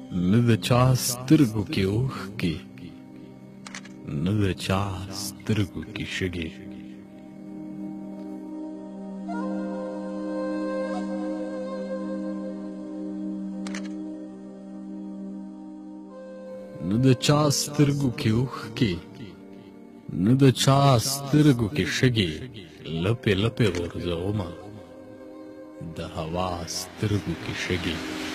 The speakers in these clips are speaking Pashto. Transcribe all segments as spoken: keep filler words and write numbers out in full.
نه د چا سترګو کې اوښکې نه د چا سترګو کې شګې نه د چا سترګو کې اوښکې نه د چا سترګو کې شګې لپې لپې غورځومه د هوا سترګو کې شګې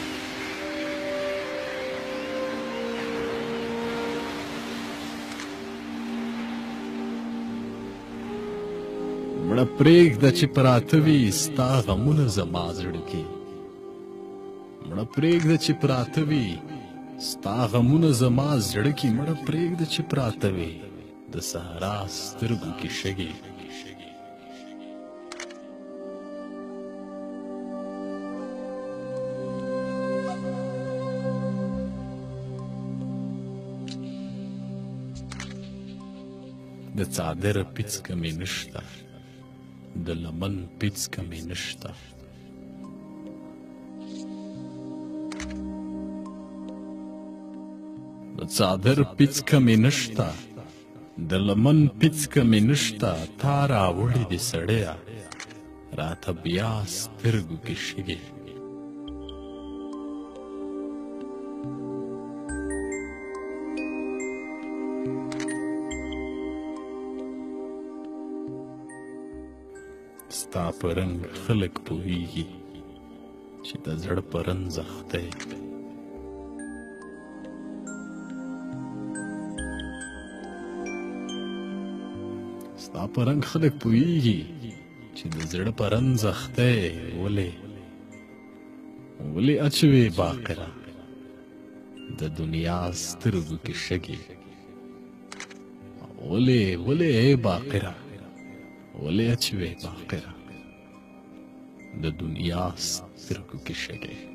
مړه پرېږده چې پراته وي ستا غمونه زما زړه کې مړه پرېږده چې پراته وي ستا غمونه زما زړه کې مړه پرېږده چې پراته وي د صحرا سترګو کې شګې د څادر پیڅکه مې نشته د لمن پیڅکه مې نشته د څادر پیڅکه مې نشته د لمن پیڅکه مې نشته تا راوړې دې سړیه راته بیا سترګو کې شګې ستا په رنګ خلک پوهېږي چې د زړه په رنځ اخته یې ستا په رنګ خلک پوهېږي چې د زړه په رنځ اخته یې ولې ولې اچوې باقره د دنیا سترګو کې شګې ولې ولې ای باقره ولې اچوې باقره د دنیا سترګو کې شګې